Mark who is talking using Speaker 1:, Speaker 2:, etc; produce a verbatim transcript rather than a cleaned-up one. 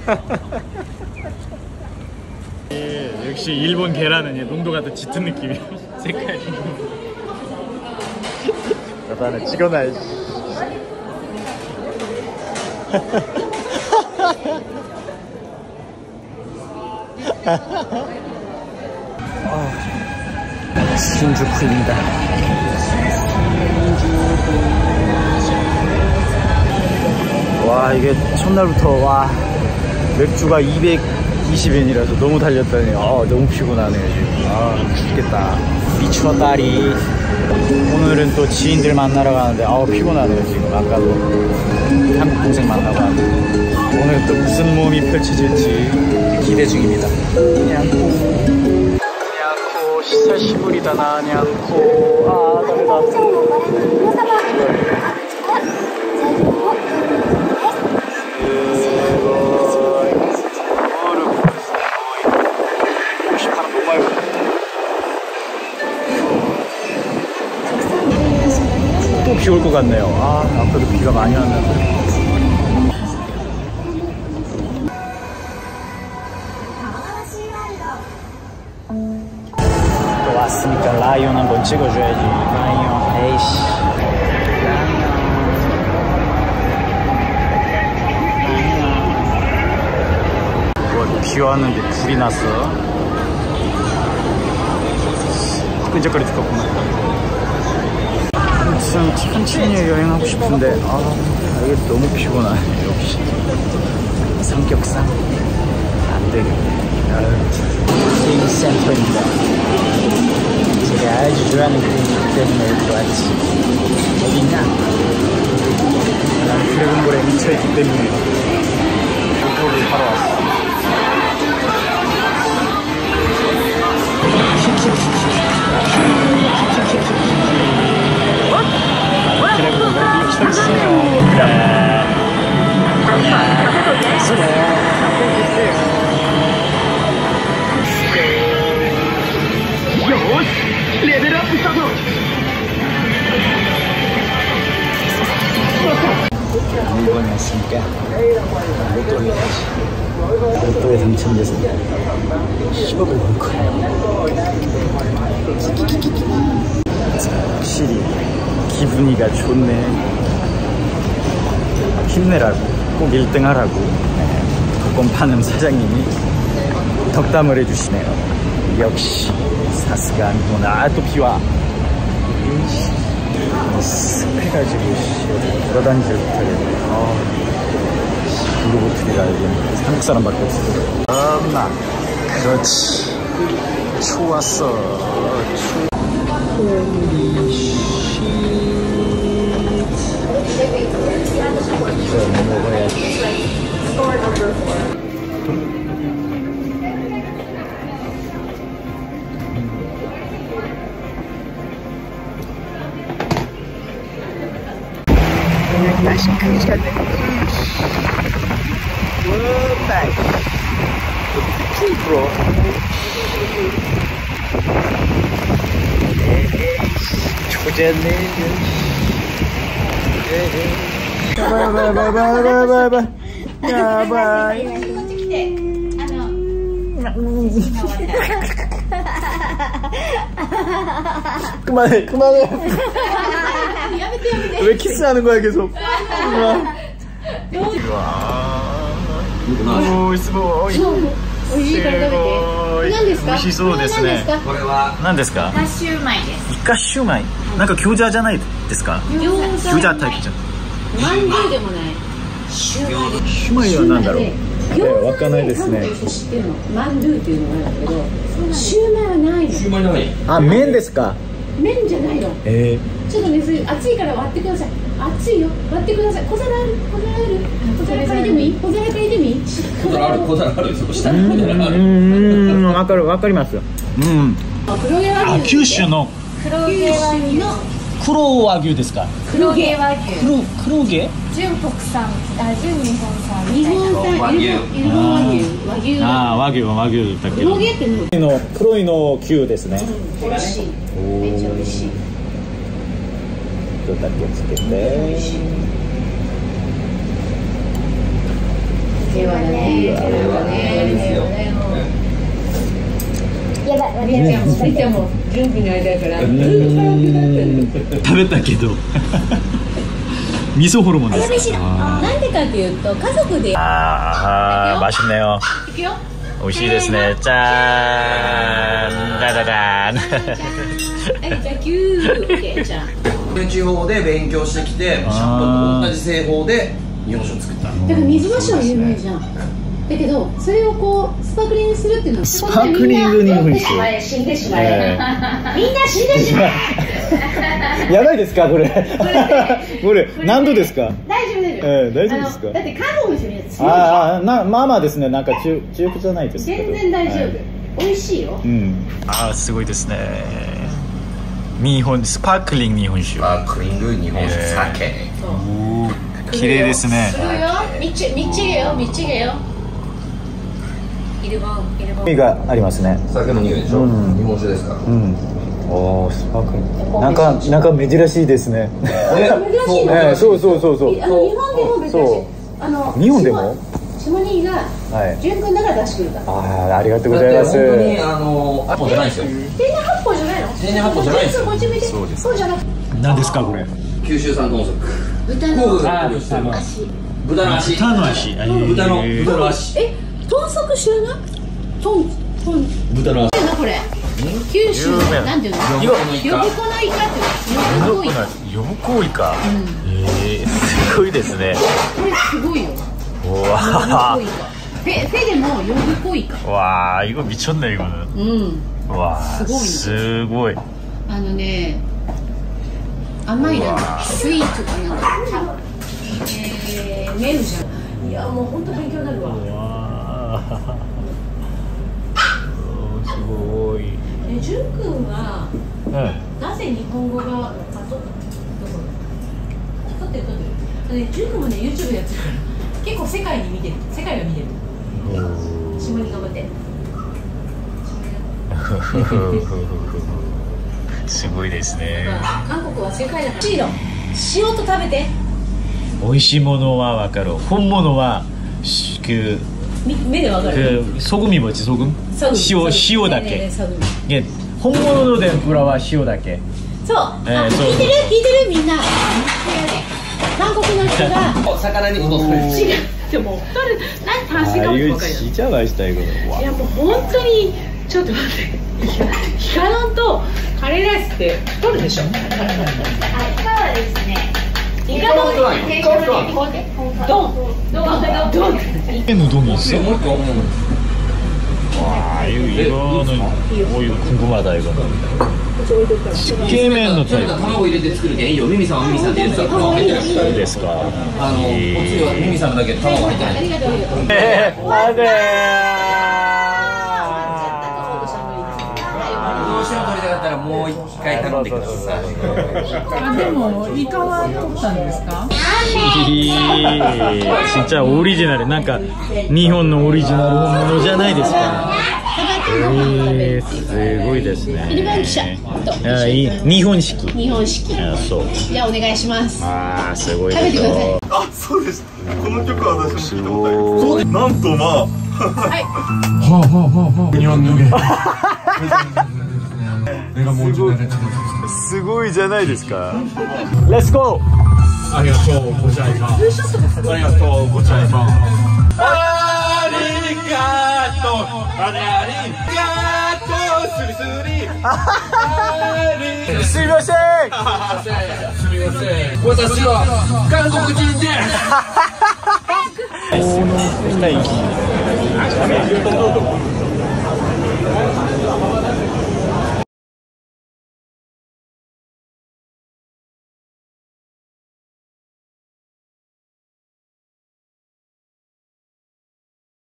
Speaker 1: 역시 일본 계란은 농도가 더 짙은 느낌이야. 색깔이. 나도 하나 찍어놔야지. 아, 신주쿠입니다. 와, 이게 첫날부터 와 맥주가 이백이십 엔이라서 너무 달렸더니 아, 너무 피곤하네요 지금. 아, 죽겠다. 미추어다리. 오늘은 또 지인들 만나러 가는데 아우 피곤하네요 지금. 아까도 한국 동생 만나고 왔는데 오늘 또 무슨 모험이 펼쳐질지 기대 중입니다. 냥코 냥코 시사시부리다 나 냥코. 아, 다르다. 또 비 올 것 같네요. 아, 아까도 비가 많이 왔는데. 또 왔으니까 라이온 한번 찍어줘야지. 라이온, 에이씨. 뭐, 비 왔는데 불이 났어. 끈적거리 죽었구만. 아무튼 천천히 여행하고 싶은데 아, 이게 너무 피곤하네. 역시 성격상 안 되겠네. 게임 센터입니다. 제가 아주 좋아하는 게임 때문에 이렇게 왔지. 어디냐? 난 드래곤볼에 미쳐있기 때문에 이거를 하러 왔어. 드래곤볼에 미쳐있어요. 일본에 왔으니까 로또 해야지. 로또에 당첨돼서 십억을 번 거예요. 확실히 기분이가 좋네. 힘내라고, 꼭 일 등 하라고 복권 파는 사장님이 덕담을 해주시네요. 역시 사스가 아니구나. 아, 또 비와. 습해가지고 돌아다니질 못하겠네. 아, 블루보틀이라 이건 한국 사람밖에 없어. 엄마, 그렇지. 좋았어. 홀리쉿. 이거 먹어야지. 맛이 크잖아. 와, 맛이 프로. 조졌네. 바바바바바바바. 야바이. 그만해, 그만해. 왜 키스하는 거야 계속? 오,すごい。すごい。美味しそうですね。これは何ですか？イカシューマイです。イカシューマイ。なんか餃子じゃないですか？餃子タイプじゃん。マンドゥでもない。シューマイは何だろう？わかんないですね。マンドゥっていうのがあるんだけど、シューマイはないの。シューマイない。あ、麺ですか？麺じゃないの。ええ。ちょっとね、それ熱いから割ってください。熱いよ。割ってください。小皿ある？小皿ある？小皿借りてもいい？小皿借りてもいい？小皿ある？小皿ある？そこ下に小皿ある？うん、わかるわかりますよ。うん。黒毛和牛。あ、九州の黒毛和牛の黒和牛ですか？黒毛和牛。黒黒毛？純国産、あ、純日本産。日本産和牛。日本和牛。和牛。あ、和牛は和牛だけど。黒毛っての？黒いの牛ですね。美味しい。めっちゃ美味しい。だけつけて。
Speaker 2: 平和だね。平和だね。やばい、みーちゃんも、みーちゃんも準備の間だから。
Speaker 1: 食べたけど。味噌ホルモンですか。
Speaker 2: なんでかっていうと、家族で。
Speaker 1: ああ、맛있네요。いくよ。美味しいですね。じゃーん、ダダダーン。はい、じゃあキュー。オッケー、じゃあ。
Speaker 3: 地方で勉強してきて、シャンパンと同じ製法で日本酒を作った。
Speaker 2: だから水橋は有名じゃん。だけどそれをこうスパークリングするっていうのは
Speaker 1: スパークリング日本酒。
Speaker 2: 死んでしまえ。みんな死んでしま
Speaker 1: え。やばいですかこれ。これ何度ですか。
Speaker 2: 大丈夫です。
Speaker 1: ええ、大丈夫ですか。
Speaker 2: だって韓国の人みんな強い。
Speaker 1: ああ、なまあまあですね。なんか中中古じゃないですけど。
Speaker 2: 全然大丈夫。美味しいよ。
Speaker 1: うん。ああ、すごいですね。日本スパークリング日本酒。
Speaker 3: スパークリング日本酒酒。
Speaker 1: 綺麗ですね。
Speaker 2: するよ。みちみちげよ、みちげよ。
Speaker 1: 意味がありますね。
Speaker 3: 酒の匂いでしょ。日本酒ですから。うん。
Speaker 1: おお、スパークリング。なんかなんか珍しいですね。
Speaker 2: 珍しいの。
Speaker 1: ええ、そうそうそうそう。
Speaker 2: あの日本でも珍しい。あの
Speaker 1: 日本でも。
Speaker 2: 下兄が純君だから出してくれた。
Speaker 1: ああ、ありがとうございます。
Speaker 3: 本当にあの発泡じゃないですよ。
Speaker 2: 天然発泡じゃないの？
Speaker 3: 天然発泡じゃないですよ。
Speaker 2: そうです。そうじゃなくて。
Speaker 1: 何ですかこれ？
Speaker 3: 九州産豚足。
Speaker 2: 豚の
Speaker 3: 足。豚の足。
Speaker 1: 豚の足。
Speaker 3: 豚の豚の足。
Speaker 2: え、豚足知らない？豚豚
Speaker 3: 豚の足。
Speaker 2: これ。九州なんていうの？呼子のイカって呼子イカ。
Speaker 1: 呼子イカ。ええ、すごいですね。
Speaker 2: これすごいよ。
Speaker 1: わあ。
Speaker 2: フェフェでも呼子イカ。
Speaker 1: わあ、이거 미쳤네 이거는。うん。わあ、すごい。
Speaker 2: あのね、甘いな、スイーツかなんか。ええ、メルじゃん。いや、もう本当勉強になるわ。わあ。
Speaker 1: すごい。
Speaker 2: え、ジュン君は、なぜ日本語が、あ、と、どこ？撮ってる撮ってる。ジュン君もね、YouTube やってるから、結構世界に見てる、世界が見てる。下に頑張って。
Speaker 1: すごいですね。
Speaker 2: 韓国は世界だから。塩と食べて。
Speaker 1: 美味しいものはわかる。本物は그
Speaker 2: 目でわかる。
Speaker 1: 그 소금이 뭐지 소금?塩塩だけ。예,本物の天ぷらは塩だけ。
Speaker 2: そう。聞いてる聞いてるみんな。韓国の人が
Speaker 3: 魚に戻す。
Speaker 2: 違う。でも誰何話が分かる。
Speaker 1: 진짜 맛있다 이거.
Speaker 2: いやもう本当にちょっと待って。ヒカロンとカレーライスって太るでしょ。あ、イカはですね。イカの定食にドンドンドン。
Speaker 1: 우동이 있어? 와, 이거 이거는 오 이거 궁금하다 이거는. 집게麺のタイプ。
Speaker 3: 卵入れて作るけんいいよ。ミミさんはミミさんで入れてたら卵入ってる。
Speaker 1: そうですか。
Speaker 3: あのおつゆはミミさんだけ卵入ってない。
Speaker 1: ええ、あれ
Speaker 3: どうしても取りたかったらもう一回頼んでください。
Speaker 4: あ、でもイカは取ったんですか？
Speaker 1: 진짜 오리지널. なんか日本のオリジナル本物じゃないですか。えー、すごいですね。
Speaker 2: イルバン記者
Speaker 1: と日本式。
Speaker 2: 日本式。
Speaker 1: そう。
Speaker 2: じゃあお願いします。
Speaker 1: ああ、すごいで
Speaker 2: しょ。食べてください。
Speaker 5: あ、そうです。この曲は私も聞いたことあります。なんとまあ。はい。
Speaker 6: はあはあはあはあ。日本脱げ。내가 뭔지
Speaker 1: すごいじゃないですか。レッツゴー。
Speaker 6: ありがとうございます。ありがとうございます。ありがとう。ありがとう。すりすり。
Speaker 1: すみません。
Speaker 6: すみません。私は韓国人です。
Speaker 1: したい。